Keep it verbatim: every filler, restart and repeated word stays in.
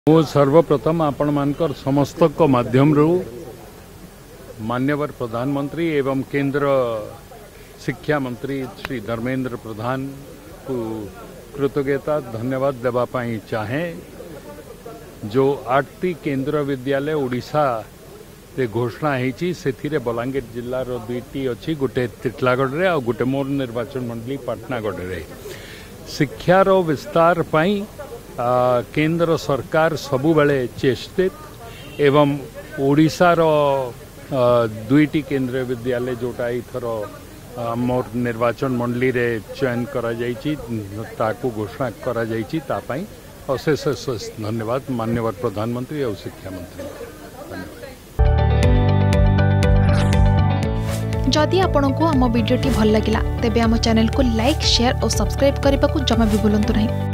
मु सर्वप्रथम आपण मानकर समस्त को माध्यम रू मान्यवर प्रधानमंत्री एवं केंद्र शिक्षा मंत्री श्री धर्मेन्द्रप्रधान को कृतज्ञता धन्यवाद देवा पाई चाहे जो आठटी केंद्र विद्यालय ओडिशा रे घोषणा होती से बलांगीर जिलार दुईटी अच्छी गोटे तिटलागढ़ रे और गोटे मोर निर्वाचन मंडली पाटनागढ़ रे शिक्षार विस्तार पाई आ, केंद्र सरकार सबु बेले चेष्टित एवं ओडिशार दुईटी केंद्रीय विद्यालय जोटा इथर मोर निर्वाचन मंडली रे चयन करा जायछि ताकू घोषणा करा जायछि ता पई अशेष अशेष धन्यवाद माननीय प्रधानमंत्री और शिक्षा मंत्री। जदि आपंक आम भिडी भल लगा तेब आम चैनल को लाइक शेयर और सब्सक्राइब करने को जमा भी भूलु नहीं।